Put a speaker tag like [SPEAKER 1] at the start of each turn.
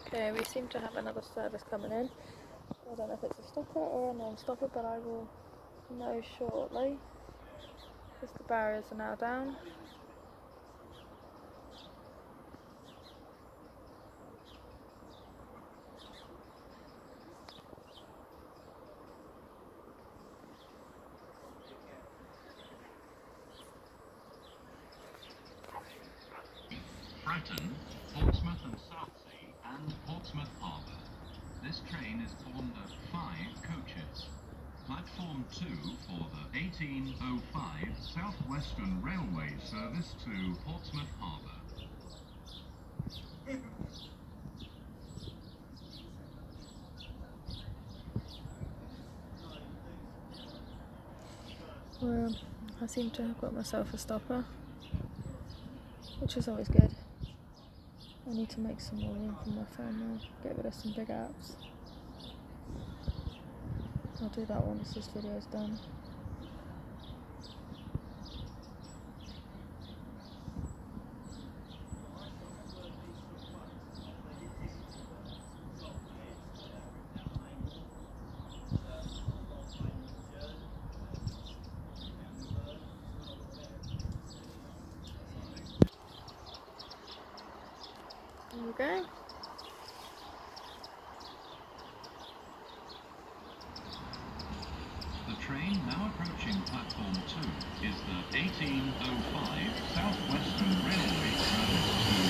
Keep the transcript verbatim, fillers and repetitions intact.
[SPEAKER 1] Okay, we seem to have another service coming in. I don't know if it's a stopper or a non-stopper, but I will know shortly, because the barriers are now down.
[SPEAKER 2] Fratton, Portsmouth and Southsea, and Portsmouth Harbour. This train is formed of five coaches. Platform two for the eighteen oh five South Western Railway service to Portsmouth Harbour.
[SPEAKER 1] Well, I seem to have got myself a stopper, which is always good. I need to make some more room for my phone now, get rid of some big apps. I'll do that once this video is done. There we go.
[SPEAKER 2] The train now approaching platform two is the eighteen oh five South Western Railway service to